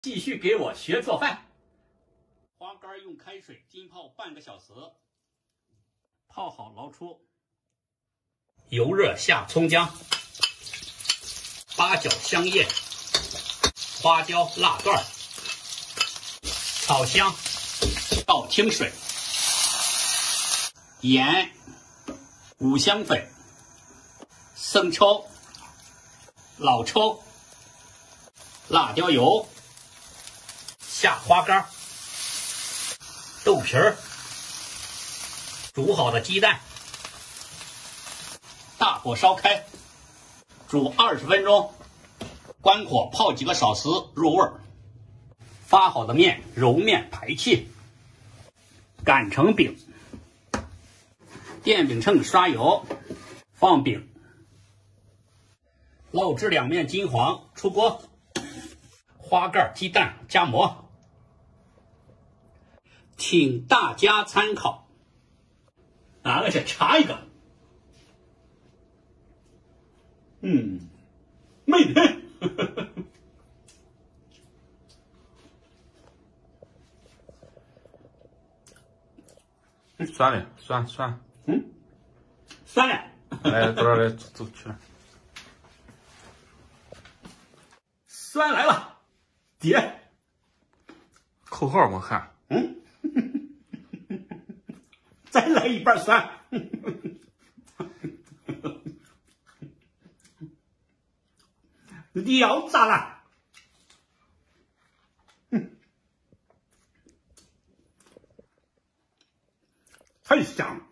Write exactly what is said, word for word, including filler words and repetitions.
继续给我学做饭。花干用开水浸泡半个小时，泡好捞出。油热下葱姜、八角、香叶、花椒、辣段，炒香，倒清水、盐、五香粉、生抽、老抽、辣椒油。 下花干、豆皮儿、煮好的鸡蛋，大火烧开，煮二十分钟，关火泡几个小时入味儿。发好的面揉面排气，擀成饼。电饼秤刷油，放饼，烙至两面金黄，出锅。花干、鸡蛋夹馍。 请大家参考。拿个去查一个。嗯，美人。 酸嘞，酸酸。 嗯，酸嘞。 来，到这儿来走去。 酸来了，爹。 口号我看。 嗯。 再来一半酸，聊咋了？嗯，太香了。